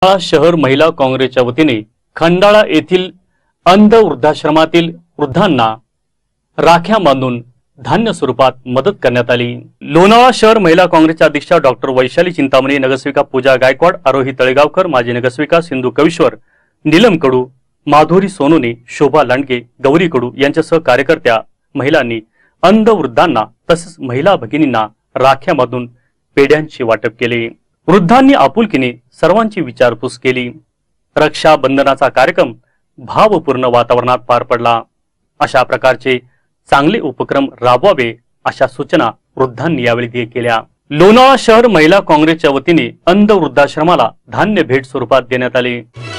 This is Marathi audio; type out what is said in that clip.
लोणावळा शहर महिला काँग्रेसच्या वतीने खंडाळा येथील अंध वृद्धाश्रमातील वृद्धांना राख्या बांधून धान्य स्वरूपात मदत करण्यात आली। लोणावळा शहर महिला काँग्रेसच्या अध्यक्षा डॉक्टर वैशाली चिंतामणी, नगरसेविका पूजा गायकवाड, आरोही तळेगावकर, माजी नगरसेविका सिंधू कविश्वर, नीलम कडू, माधुरी सोनोने, शोभा लांडगे, गौरी कडू यांच्यासह कार्यकर्त्या महिलांनी अंध वृद्धांना तसेच महिला भगिनींना राख्या बांधून पेढ्यांचे वाटप केले। वृद्धांनी आपुलकीने सर्वांची विचारपूस केली। रक्षाबंधनाचा कार्यक्रम भावपूर्ण वातावरणात पार पडला। अशा प्रकारचे चांगले उपक्रम राबवावे अशा सूचना वृद्धांनी यावेळी केल्या। लोणावळा शहर महिला काँग्रेसच्या वतीने अंध वृद्धाश्रमाला धान्य भेट स्वरूपात देण्यात आले।